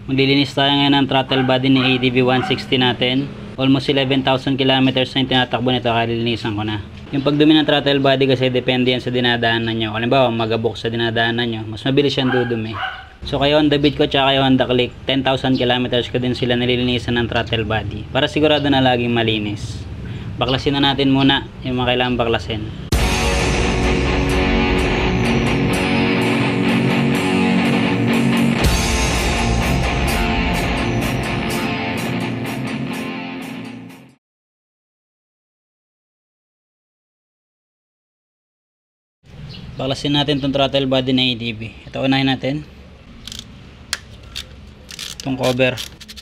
Maglilinis tayo ngayon ng throttle body ni ADV 160 natin. Almost 11,000 kilometers na yung tinatakbo nito, kalilinisan ko na. Yung pagdumi ng throttle body kasi depende yan sa dinadaanan nyo. Halimbawa, magabok sa dinadaanan nyo, mas mabilis yan dudumi. So kay Honda Beat ko tsaka kay Honda Click, 10,000 kilometers ko din sila nililinisan ng throttle body. Para sigurado na laging malinis. Baklasin na natin muna yung mga kailangan baklasin. Baklasin natin itong throttle body na ADV. Ito unahin natin. Itong cover.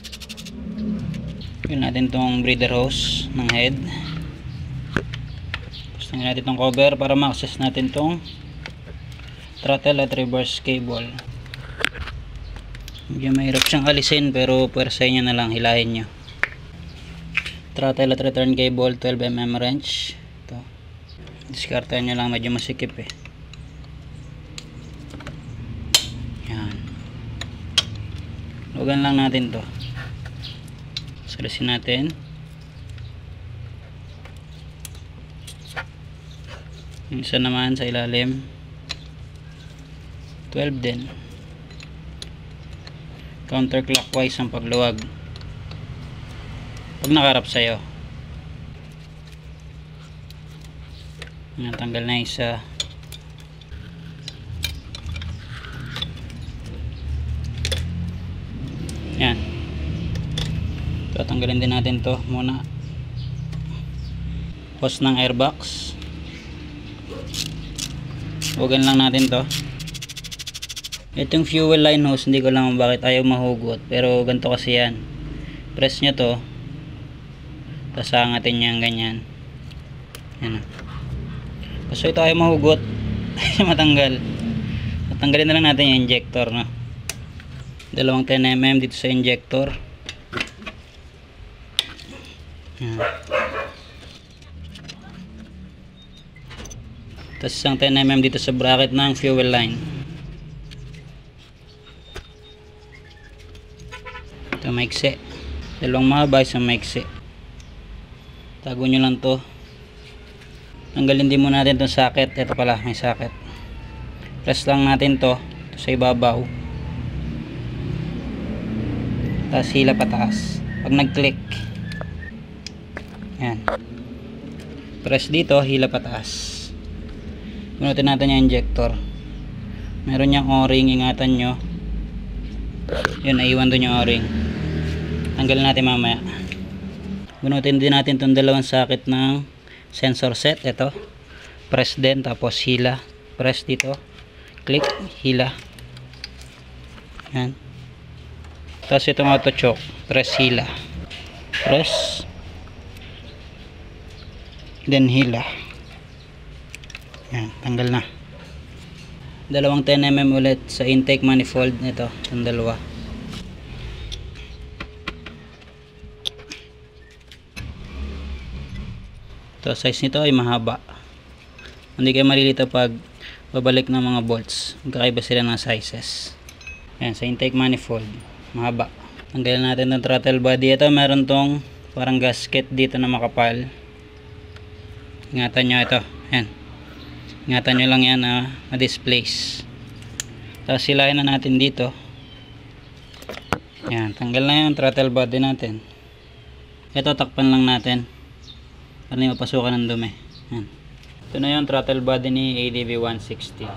Pili natin itong breather hose ng head. Pustangin natin itong cover para ma-access natin itong throttle at reverse cable. Medyo mahirap siyang alisin pero pwersahin nyo na lang, hilahin nyo. Throttle at return cable, 12mm wrench. Ito. Diskartehan nyo lang, medyo masikip eh. Lugan lang natin to. Salisin natin. Yung isa naman sa ilalim 12 din. Counterclockwise ang pagluwag pag nakarap sa'yo. Tanggal na isa. Yan. Tatanggalin din natin to muna. Hose ng airbox. Huwagan lang natin to. Itong fuel line hose, hindi ko lang bakit ayaw mahugot. Pero ganito kasi yan. Press nyo to. Tapos angatin nyo yung ganyan. Yan. So ito ayaw mahugot. Matanggal. Tatanggalin na lang natin yung injector, no? Dalawang 10mm dito sa injector. Yan. Tapos isang 10mm dito sa bracket ng fuel line. Ito maiksi. Dalawang mahaba, isang maiksi. Tago nyo lang to. Tanggalin din muna natin itong socket. Ito pala, may socket. Press lang natin to sa ibabaw. Tapos hila pataas. Pag nag-click, yan, press dito, hila pataas. Bunutin natin yung injector. Meron niyang o-ring, ingatan nyo. Yun, naiwan doon yung o-ring. Tanggalin natin mamaya. Bunutin din natin itong dalawang socket ng sensor set. Ito, press din, tapos hila. Press dito, click, hila. Yan. Tapos itong auto choke, press hila. Press. Then hila. Yan, tanggal na. Dalawang 10mm ulit sa intake manifold nito, yung dalawa. Ito, size nito ay mahaba. Hindi kayo malilito pag babalik ng mga bolts. Magkakaiba sila ng sizes. Yan, sa intake manifold, mahaba. Tanggalin natin ng throttle body. Ito meron tong parang gasket dito na makapal. Ingatan nyo ito. Yan. Ingatan nyo lang yan na ma-displace. Tapos silahin na natin dito. Yan. Tanggal na yung throttle body natin. Ito takpan lang natin para hindi mapasukan ng dumi. Yan. Ito na yung throttle body ni ADV 160.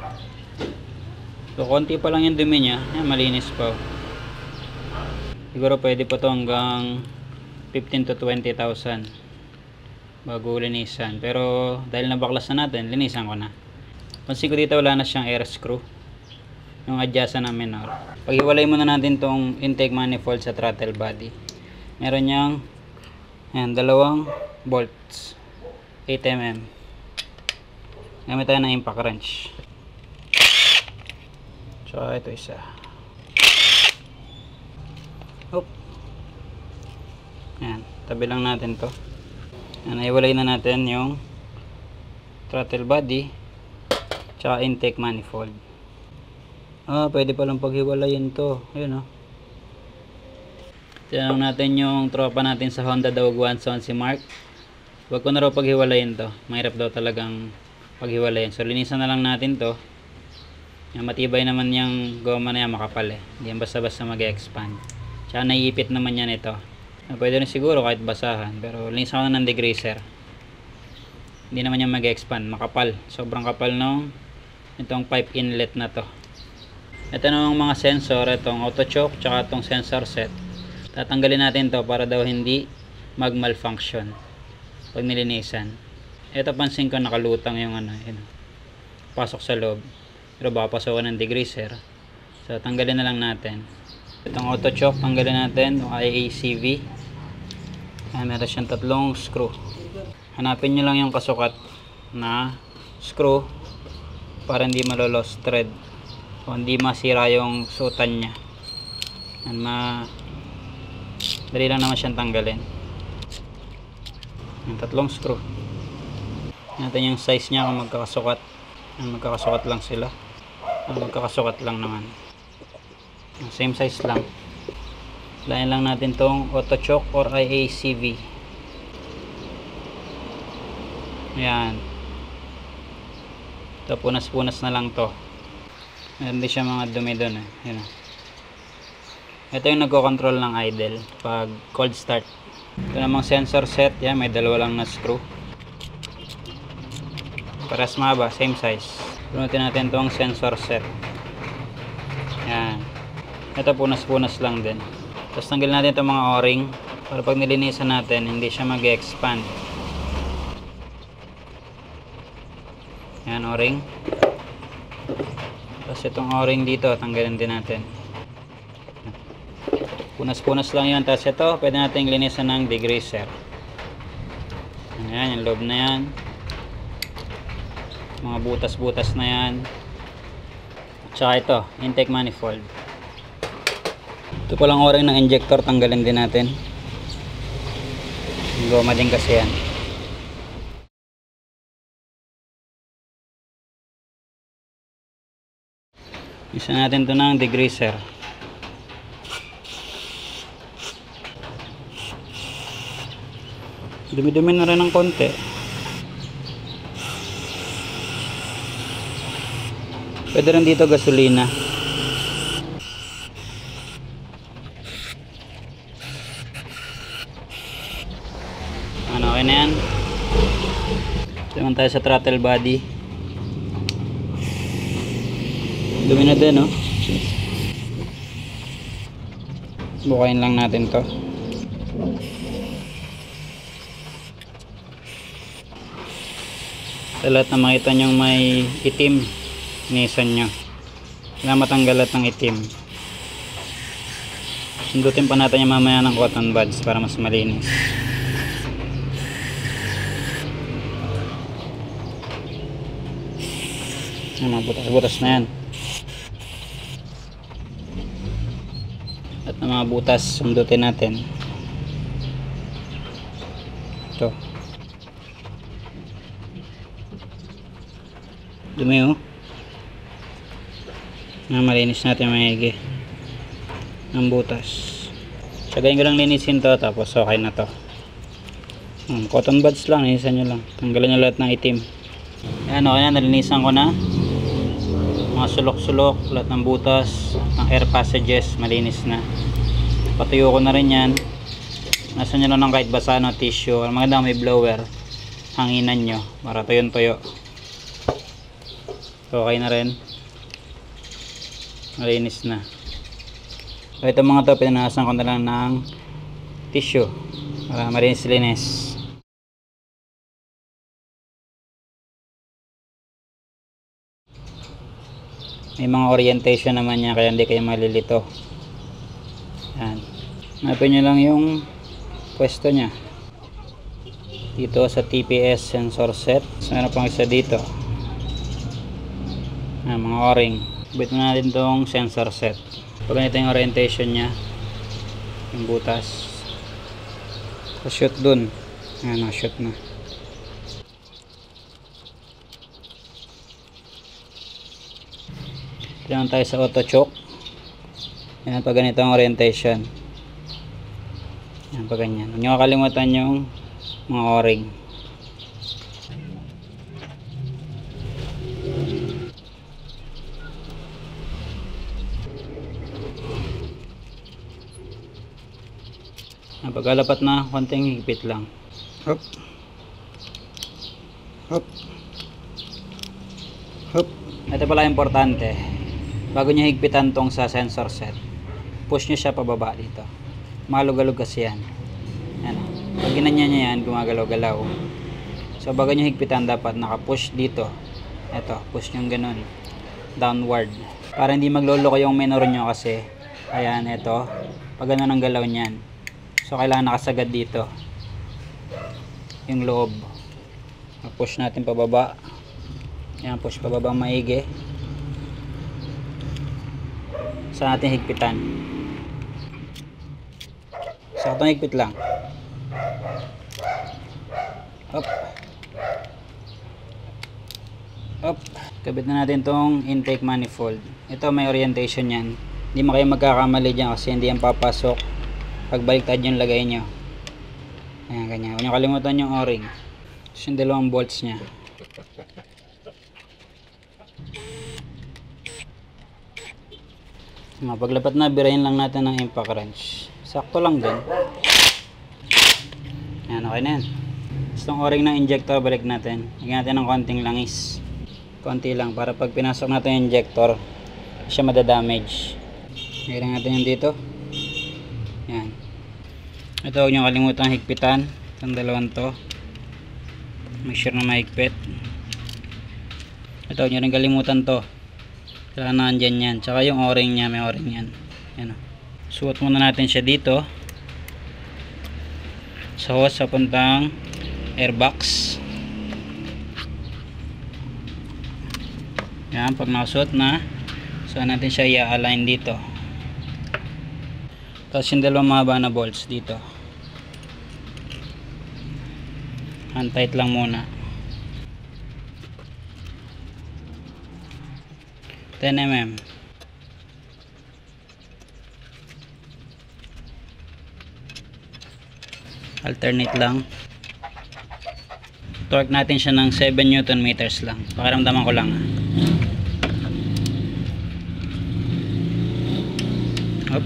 So konti pa lang yung dumi nya. Yan, malinis pa. Siguro pwede pa to hanggang 15 to 20,000 bago linisan. Pero dahil nabaklas na natin, linisan ko na. Pansin ko dito wala na siyang air screw, yung adjustan na minor. Paghiwalay muna natin tong intake manifold sa throttle body. Meron niyang ayan, dalawang bolts 8mm. Gamit tayo ng impact wrench. So ito isa. Hop. Ayan, tabi lang natin to. Ayan, iwalay na natin yung throttle body tsaka intake manifold. Pwede palang paghiwalayin to. Ayun, Tinanong natin yung tropa natin sa Honda Dawaguan-san, si Mark. Huwag ko na raw paghiwalayin to. Mahirap daw talagang paghiwalayin. So linisan na lang natin to. Yung matibay naman yung goma na yan, makapal eh. Hindi yan basta-basta mag-expand. Tsaka naiipit naman yan ito. Pwede rin siguro kahit basahan. Pero linisan ko na ng degreaser. Hindi naman yan mag-expand. Makapal. Sobrang kapal nung itong pipe inlet na to. Ito na yung mga sensor. Itong auto choke tsaka itong sensor set. Tatanggalin natin to para daw hindi mag-malfunction pag nilinisan. Ito pansin ko nakalutang yung yun, pasok sa loob. Pero baka pasokan ng degreaser. So tanggalin na lang natin. Itong auto choke tanggalin natin. Yung IACV. Meron siyang 3 screw. Hanapin nyo lang yung kasukat na screw para hindi malo-lost thread o hindi masira yung sutan nya. Dali lang naman siyang tanggalin. Yung 3 screw. Natin yung size niya kung magkakasukat. Magkakasukat lang sila. Magkakasukat lang naman. Same size lang. Layan lang natin tong auto choke or IACV. Ayan. Ito punas-punas na lang to. Hindi siya mga dumi doon eh. Ayan. Ito yung nagko-control ng idle pag cold start. Ito namang sensor set. Yan, may 2 lang na screw. Paras mahaba, same size. Punutin natin itong sensor set. Yan. Ito punas-punas lang din. Tapos tanggalin natin itong mga o-ring para pag nilinisan natin, hindi siya mag-expand. Yan, o-ring. Tapos itong o-ring dito, tanggalin din natin. Punas-punas lang yun. Tapos ito, pwede natin linisan ng degreaser. Ayan, yung loob na yan. Mga butas-butas na yan. Tsaka ito, intake manifold. Ito palang o-ring ng injector, tanggalin din natin. Goma din kasi yan. Isa natin ito ng degreaser. Dumi-dumi na rin ng konti. Pwede rin dito gasolina. Okay na yan. Naman tayo sa throttle body. Dumi na din, no? Bukayin lang natin to. Sa lahat na makita nyong may itim, inisan nyo. Kailangan matanggal lahat ng itim. Sundutin pa natin yung mamaya ng cotton buds para mas malinis. Mga butas-butas na yan. At ng mga butas, sundutin natin. Ito. Dumi, oh. Malinis natin maigi ng butas. Tsagayin ko lang linisin to, tapos okay na to. Cotton buds lang, linisan nyo lang. Tanggalin nyo lahat ng itim. Ayan, okay na, nalinisan ko na. Mga sulok-sulok, lahat ng butas, ng air passages, malinis na. Patuyo ko na rin yan. Nasa nyo lang ng kahit basa no tissue. Maganda may blower. Hanginan nyo para tuyon-tuyo. So, okay na rin. Malinis na. So, ito mga to, pinanasan ko na lang ng tissue para malinis-linis. May mga orientation naman niya kaya hindi kayo malilito. Yan. Hanapin nyo lang yung pwesto nya. Dito sa TPS sensor set. So, meron pang isa dito. Mga o-ring. Bit na natin itong sensor set. Pag ganito yung orientation nya, yung butas, shoot dun. Ayan, shoot na. Tignan tayo sa auto choke. Ayan, pag ganito ang orientation. Yan, pa ganyan. Huwag nyo kakalimutan yung mga o-ring. Pagkalapat na, konting higpit lang. Hop. Hop. Hop. Ito pala importante. Bago nyo higpitan tong sa sensor set, push nyo siya pababa dito. Malugalog kasi yan. Yan. Pag ginanyan nyo yan, gumagalaw-galaw. So bago nyo higpitan, dapat naka-push dito. Ito, push nyo ganun. Downward. Para hindi magloloko yung minor nyo kasi. Ayan, ito. Pag ganun ang galaw nyan. So kailangan nakasagad dito yung loob. Push natin pababa. Yan, push pababa maigi. Sa natin higpitan. Saktong higpit lang. Up. Up. Kabit na natin tong intake manifold. Ito may orientation yan. Hindi mo kayo magkakamali dyan kasi hindi yan papasok pagbaliktad yung lagay nyo. Ayan, ganyan. Huwag nyo kalimutan yung o-ring. Tapos yung dalawang bolts nya. Paglapat na, birahin lang natin ng impact wrench. Sakto lang din. Ayan, okay na yan. Tapos yung o-ring ng injector, balik natin. Lagyan natin ng konting langis. Konti lang, para pag pinasok natin yung injector, siya madadamage. Lagyan natin yung dito. Yan. Ito, huwag nyo kalimutan higpitan. Itong dalawang to. Make sure na mahigpit. Ito, huwag nyo rin kalimutan to. Kailangan nandyan yan. Tsaka yung o-ring nya, may o-ring yan. Yan o. Suot muna natin siya dito. Sa hose, sa puntang airbox. Yan, pag nakasuot na, saan natin siya i-align dito. Tapos yung dalawang mahaba na bolts dito. Hand tight lang muna. 10 mm. Alternate lang. Torque natin siya ng 7 Newton meters lang. Pakiramdaman ko lang. Hop.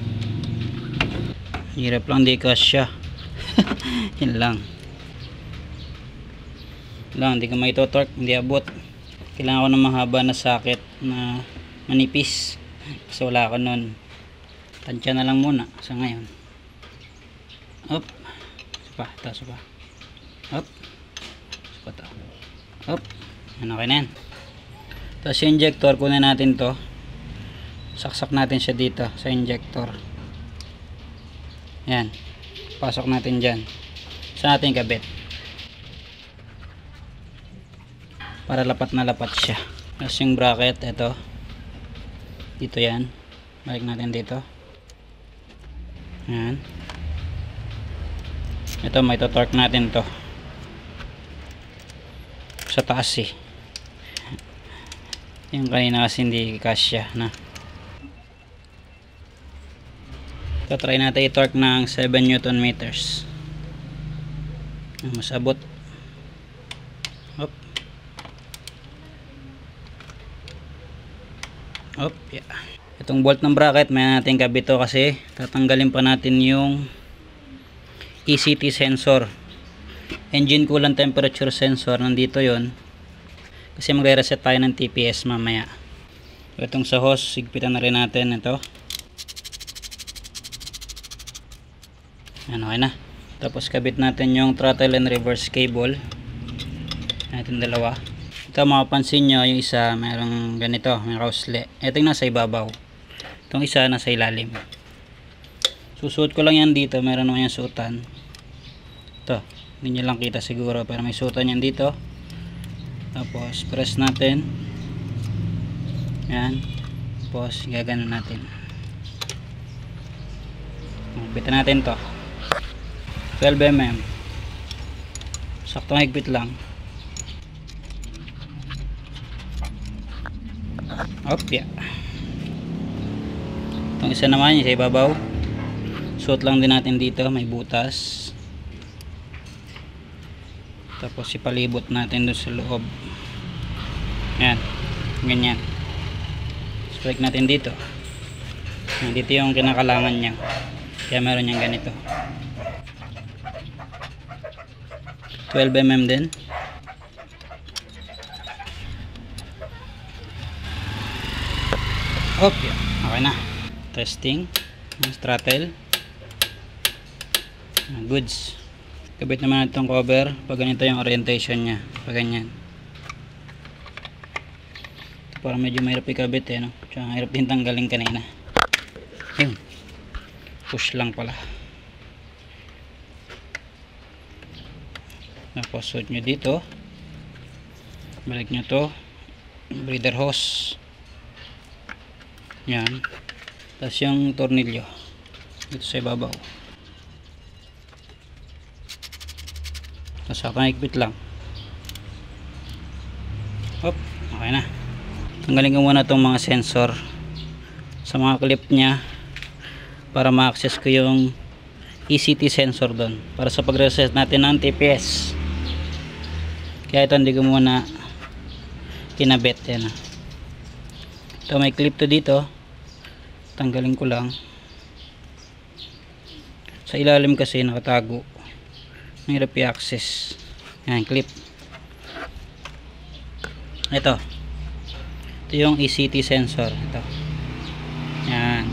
Hirap lang, di kasya. Yun lang. Hindi ko maito-torque, hindi abot. Kailangan ko ng mahaba na socket na manipis. Kasi wala ko nun. Tansya na lang muna sa ngayon. Up. Taas pa. Up. Up. Ano, okay na yan. Tapos yung injector, kunin natin to. Saksak natin siya dito sa injector. Yan. Pasok natin dyan. Saan natin kabit? Para lapat na lapat siya. Tapos yung bracket, ito. Dito yan. Balik natin dito. Yan. Ito, may torque natin to. Sa taas eh. Yung kanina kasi hindi kasya na. So, try natin i-torque ng 7 Newton meters. Mas abot. Hop. Hop, yeah. Itong bolt ng bracket, may natin kabito kasi tatanggalin pa natin yung ECT sensor. Engine coolant temperature sensor. Nandito yon. Kasi magre-reset tayo ng TPS mamaya. So, itong sa hose, sigpitan na rin natin ito. Ano, okay na. Tapos kabit natin yung throttle and reverse cable. Natin dalawa. Ito, makapansin nyo, yung isa mayroong ganito, may kausli. Ito yung nasa ibabaw. Itong isa nasa ilalim. Susuot ko lang yan dito. Meron naman yung suotan. Ito, hindi nyo lang kita siguro, pero may suotan yan dito. Tapos press natin. Yan. Tapos gaganon natin. Bitan natin to 12 mm. Saktong higpit lang. Op, yeah. Itong isa naman yung sa ibabaw. suot lang din natin dito, may butas. Tapos ipalibot natin doon sa loob. Yan, ganyan. Strike natin dito. Dito yung kinakalangan niya, kaya meron niyang ganito. 12mm din. Okay, okay na. Testing ng throttle. Goods. Kabit naman itong cover pag ganito yung orientation nya, pag ganyan. Ito parang medyo mahirap ikabit no? Tsaka mahirap din tanggalin kanina. Yun, push lang pala. Tapos suot nyo dito, balik nyo to breather hose. Yan, tapos yung tornilyo dito sa ibabaw. Tapos higpit lang. Hop, okay na. Tanggalin ko muna itong mga sensor sa mga clip nya para ma-access ko yung ECT sensor doon para sa pag-reset natin ng TPS. Kaya ito hindi ko muna kinabit. Yan. Ito may clip to dito, tanggalin ko lang. Sa ilalim kasi nakatago, mahirap i-access. Yan, clip. Ito yung ECT sensor. Ito. Yan.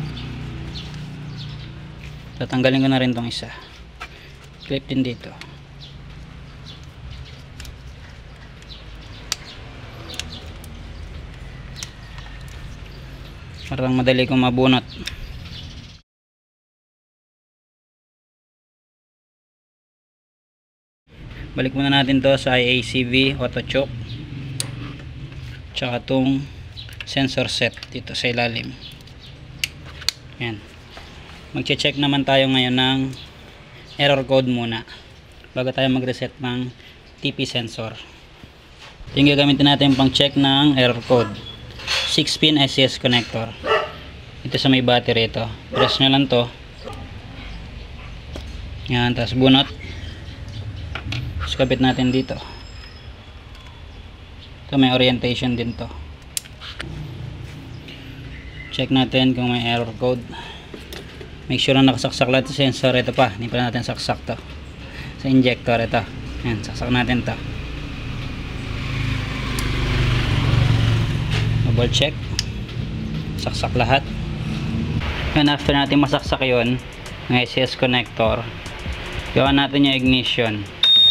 Tatanggalin ko na rin tong isa. Clip din dito. Parang madali kong mabunot. Balik muna natin to sa IACV auto choke. Tsaka tong sensor set dito sa ilalim. Yan. Magche-check naman tayo ngayon ng error code muna bago tayo mag-reset ng TP sensor. Ito yung gagamitin natin pang check ng error code. 6-pin SCS connector. Ito sa may battery ito. Press nyo lang to. Yan, tapos bunot. Tapos kapit natin dito. Ito may orientation din to. Check natin kung may error code. Make sure na nakasaksak lahat sa sensor. Ito pa, hindi pa natin saksak to. Sa injector ito. Yan, saksak natin to. Double check. Saksak lahat. And after natin masaksak yun ng SCS connector, gawa natin yung ignition.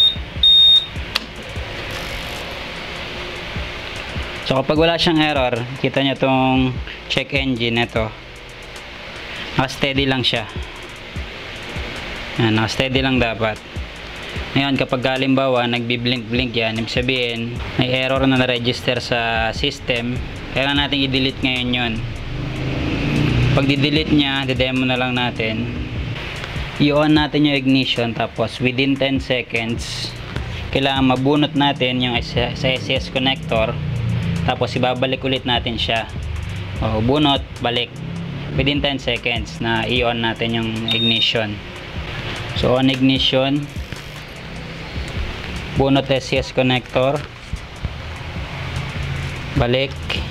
So kapag wala siyang error, kita nyo tong check engine ito, naka-steady lang siya. Yan, naka-steady lang dapat. Ngayon kapag halimbawa nagbi-blink yan, ibig sabihin may error na na-register sa system. Kailangan natin i-delete ngayon yun. Pag di-delete nya, de-demo na lang natin. I-on natin yung ignition, tapos within 10 seconds kailangan mabunot natin yung sa SCS connector, tapos ibabalik ulit natin siya. O, bunot, balik within 10 seconds na i-on natin yung ignition. So on ignition, bunot SCS connector, balik.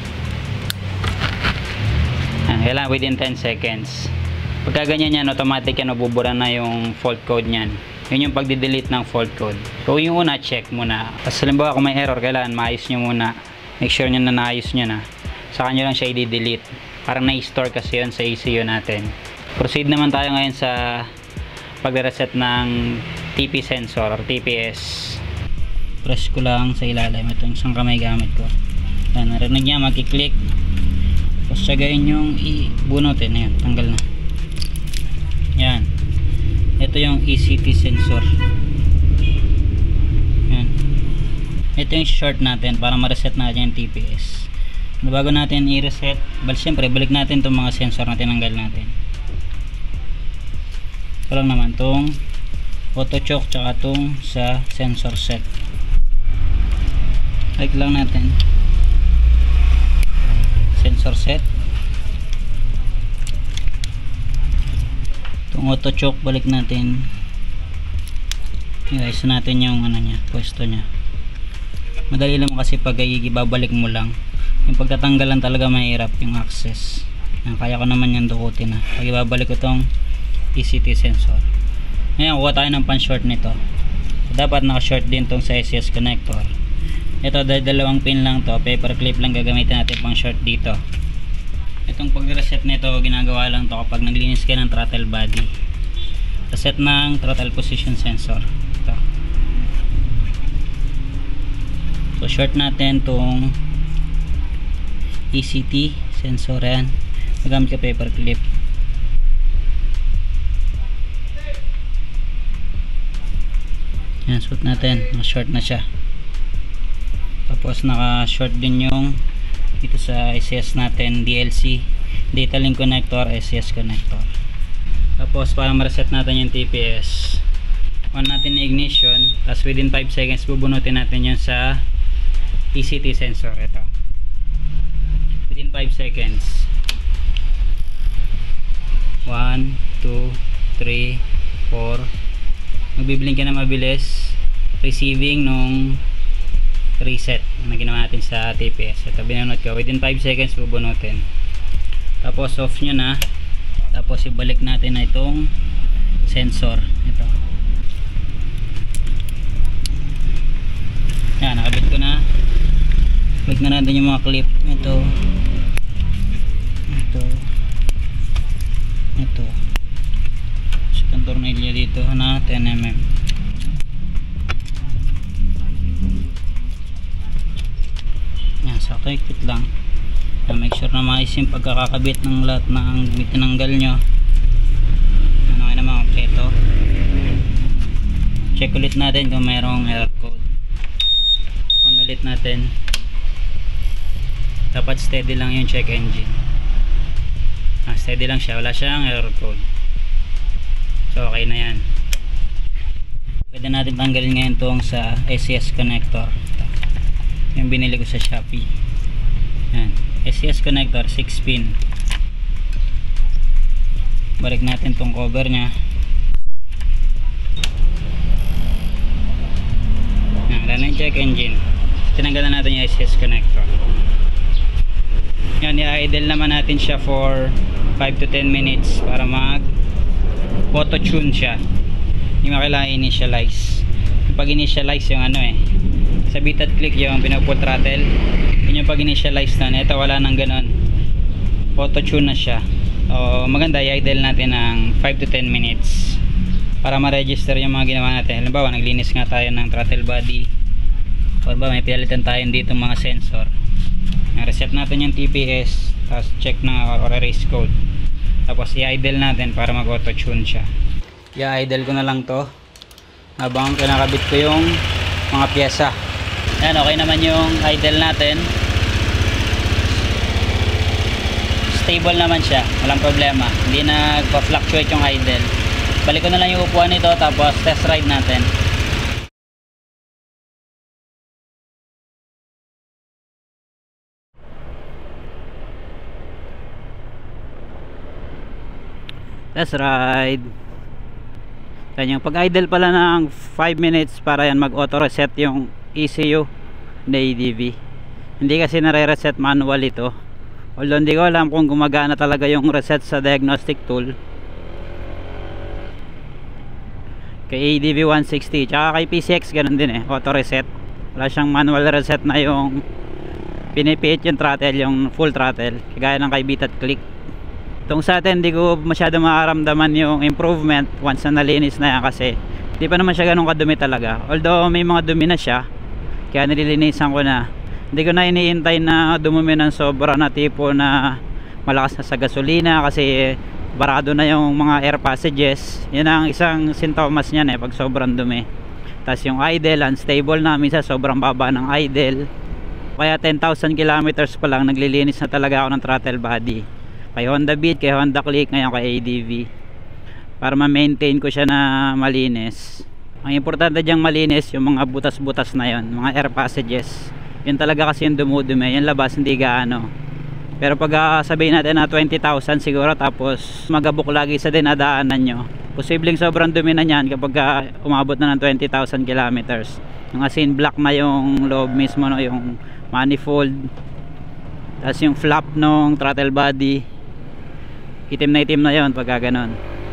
Kailangan within 10 seconds. Pagka ganyan yan, automatic yan, nabubura na yung fault code nyan. Yun yung pagdi-delete ng fault code. So yung una, check muna. Tapos halimbawa kung may error, kailangan maayos nyo muna. Make sure nyo na naayos nyo na. Saka nyo lang siya i-delete. Para na-store kasi yun sa ECU natin. Proceed naman tayo ngayon sa pag-reset ng TP sensor or TPS. Press ko lang sa ilalim. Ito yung isang kamay gamit ko. Yan, narinig niya, mag-click. Tapos sagayin yung i-bunutin. Ayan, tanggal na. Yan. Ito yung ECT sensor. Yan. Ito yung short natin para ma-reset natin yung TPS. Bago natin i-reset, siyempre balik natin itong mga sensor na tinanggal natin. Ito lang naman itong auto choke tsaka itong sa sensor set. Like lang natin sensor set. Itong auto choke, balik natin. I-ayos natin yung ano niya, pwesto niya. Madali lang kasi pag ibabalik mo lang. Yung pagtatanggalan talaga mahirap yung access. Kaya ko naman yung dukutin na. Pag ibabalik ko itong PCT sensor. Ngayon, kuha tayo ng pan-short nito. Dapat naka-short din tong sa SCS connector. Ito, dalawang pin lang to. Paper clip lang gagamitin natin pang short dito. Itong pag-reset nito, ginagawa lang to kapag naglinis ka ng throttle body. Reset ng throttle position sensor. Ito. So, short natin tong ECT sensor yan. Magamit ka paper clip. Yan, suot natin. Naka-short na siya. Tapos naka-short din yung dito sa SCS natin, DLC data link connector, SCS connector. Tapos para ma-reset natin yung TPS, on natin yung ignition, tapos within 5 seconds bubunutin natin yun sa PCT sensor. Ito, within 5 seconds. 1, 2, 3, 4. Magbiblink ka na mabilis, receiving nung reset na ginawa natin sa TPS. Ito, binunot ko within 5 seconds bubunutin. Tapos off nyo na. Tapos ibalik natin na itong sensor. Ito, yan, nakabit ko na. Balik na natin yung mga clip. Ito, second tornilyo dito na 10mm. Yan, sakto ikot lang. Make sure na maayos yung pagkakakabit ng lahat ng tinanggal nyo. Ano nga naman kompleto. Check ulit natin kung mayroong error code. On ulit natin. Dapat steady lang yung check engine. Steady lang siya, wala siyang error code. So okay na yan. Pwede natin tanggalin ngayon itong sa SCS connector. Yung binili ko sa Shopee. Yan, SCS connector 6 pin. Balik natin tong cover nya. Yan, wala na yung check engine. Tinanggalan natin yung SCS connector. Yan, i-idle naman natin siya for 5 to 10 minutes para mag auto tune siya. Hindi mo kailangan initialize. Pag initialize yung ano sa beat at click yung pinag-full throttle, yun yung pag initialize na. Ito wala nang ganon, auto tune na siya. So maganda i-idle natin ng 5 to 10 minutes para ma-register yung mga ginawa natin. Halimbawa naglinis nga tayo ng throttle body, o ba may pinalitan tayo dito mga sensor. Reset natin yung TPS, tapos check na or erase code, tapos i-idle natin para mag auto tune siya. I-idle ko na lang to habang kinakabit ko yung mga pyesa. Yan, okay naman yung idle natin. Stable naman siya, walang problema, hindi nagpa-fluctuate yung idle. Balik ko na lang yung upuan nito, tapos test ride natin. Test ride. Yan, yung pag idle pala ng 5 minutes para yan mag auto reset yung ECU na ADV. Hindi kasi nare-reset manual ito. Although hindi ko alam kung gumagana talaga yung reset sa diagnostic tool kay ADV 160, tsaka kay PCX ganun din auto reset. Wala siyang manual reset na yung pinipiit yung throttle, yung full throttle kagaya ng kay beat at click. Itong sa atin hindi ko masyado makaramdaman yung improvement once na nalinis na yan, kasi hindi pa naman siya ganun kadumi talaga. Although may mga dumi na siya, kaya nililinisan ko na. Hindi ko na iniintay na dumumi ng sobra na tipo na malakas na sa gasolina, kasi barado na yung mga air passages. Yan ang isang sintomas niyan pag sobrang dumi. Tapos yung idle unstable na, minsan sobrang baba ng idle. Kaya 10,000 kilometers pa lang naglilinis na talaga ako ng throttle body. Kay Honda Beat, kay Honda Click, ngayon kay ADV, para ma-maintain ko siya na malinis. Ang importante diyang malinis yung mga butas-butas na yon, mga air passages. Yun talaga kasi yung dumudumi, yung labas hindi gaano. Pero pag sabihin natin na 20,000 siguro, tapos magabok lagi sa dinadaanan nyo, posibleng sobrang dumi na yan kapag umabot na ng 20,000 kilometers. Yung as in black na yung loob mismo, no? Yung manifold, tapos yung flap ng throttle body, itim na yon pagka ganon.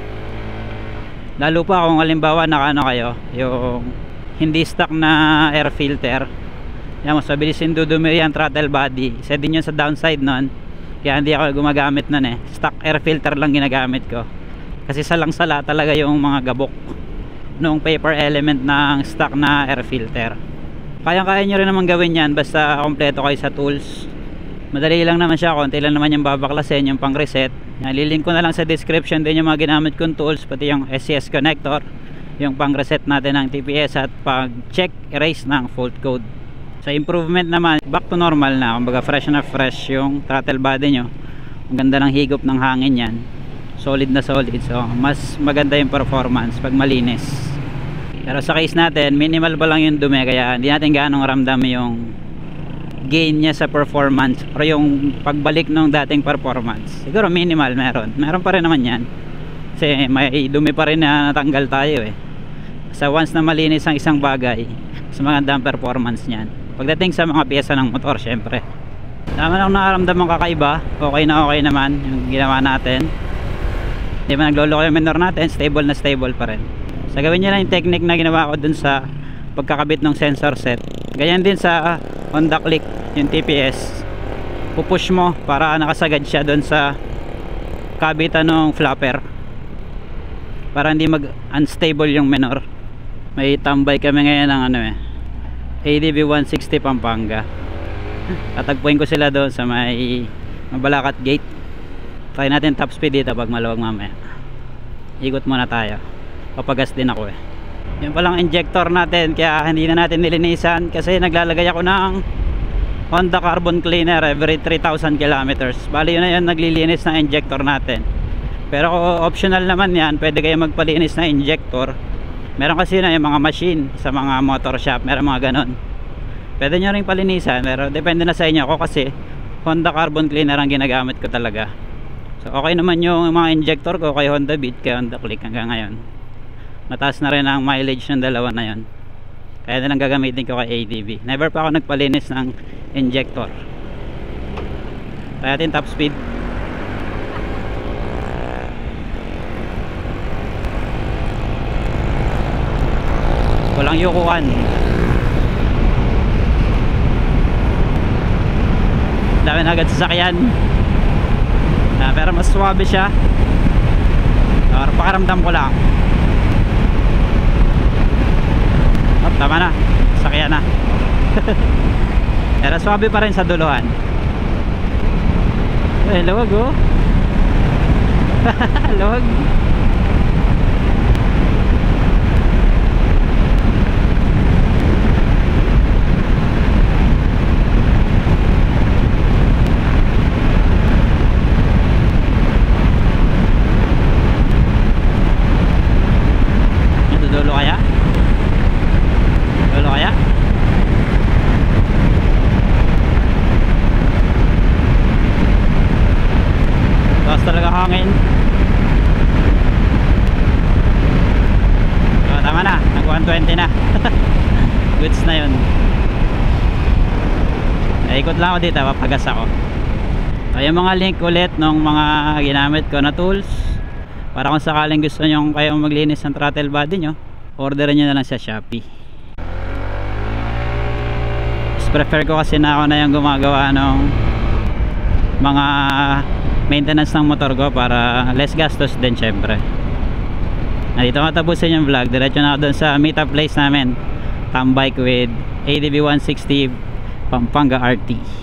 Lalo pa kung halimbawa nakano kayo, yung hindi stock na air filter, yan, mas mabilis yung dudumi yung throttle body. Isa din yun sa downside nun, kaya hindi ako gumagamit nun eh. Stock air filter lang ginagamit ko, kasi salang-sala talaga yung mga gabok nung paper element ng stock na air filter. Kaya nyo rin naman gawin yan basta kompleto kayo sa tools. Madali lang naman siya, konti lang naman yung babaklasin, yung pang reset. Lilink ko na lang sa description din yung mga ginamit kong tools, pati yung SCS connector, yung pang reset natin ng TPS at pag check erase ng fault code. Sa improvement naman, back to normal na, kumbaga fresh na fresh yung throttle body nyo. Ang ganda ng higop ng hangin yan, solid na solid, so mas maganda yung performance pag malinis. Pero sa case natin, minimal pa lang yung dumi, kaya hindi natin gaano ramdam yung gain niya sa performance o yung pagbalik ng dating performance. Siguro minimal, meron pa rin naman yan, kasi may dumi pa rin na natanggal tayo eh. So once na malinis ang isang bagay, mas maganda ang performance niyan. Pagdating sa mga piyesa ng motor, syempre naman akong nakaramdamang kakaiba. Okay naman yung ginawa natin, hindi man nagloloko yung minor natin, stable na stable pa rin. So gawin nyo lang yung technique na ginawa ko dun sa pagkakabit ng sensor set. Ganyan din sa Honda Click, yung TPS, pupush mo para nakasagad siya dun sa kabitan ng flapper para hindi mag unstable yung minor. May tambay kami ngayon ng ADB 160 Pampanga. Tatagpuin ko sila doon sa may Mabalacat gate. Try natin top speed dito pag maluwag mamaya. Ikot muna tayo, papagas din ako eh. Yan palang injector natin, kaya hindi na natin nilinisan kasi naglalagay ako ng Honda carbon cleaner every 3,000 kilometers. Bali yun na yun, naglilinis ng injector natin. Pero optional naman yan, pwede kayo magpalinis ng injector. Meron kasi na yung mga machine sa mga motor shop, meron mga ganon, pwede nyo rin palinisan, pero depende na sa inyo. Ako kasi Honda carbon cleaner ang ginagamit ko talaga. So okay naman yung mga injector ko kay Honda Beat, kay Honda Click hanggang ngayon. Mataas na rin ang mileage ng dalawa na yun, kaya na lang gagamitin ko kay ADB. Never pa ako nagpalinis ng injector. Kaya natin top speed. Walang yukuan, dami na agad sasakyan, pero mas suwabe siya. Pakaramdam ko lang. Tama na, sakyan na. Pero suwabe pa rin sa duluhan. Luwag oh. Luwag. Talaga hangin. So, tama na, nag 120 na. Goods na yun. Ikot lang ako dito, papagas ako. So, yung mga link ulit ng mga ginamit ko na tools, para kung sakaling gusto nyo kayong maglinis ng throttle body nyo, orderin nyo na lang sa Shopee. Mas prefer ko kasi na ako na yung gumagawa ng mga maintenance ng motor ko para less gastos din syempre. Dito matapusin yung vlog, diretso na ako doon sa meet up place namin, Tambike with ADB 160 Pampanga RT.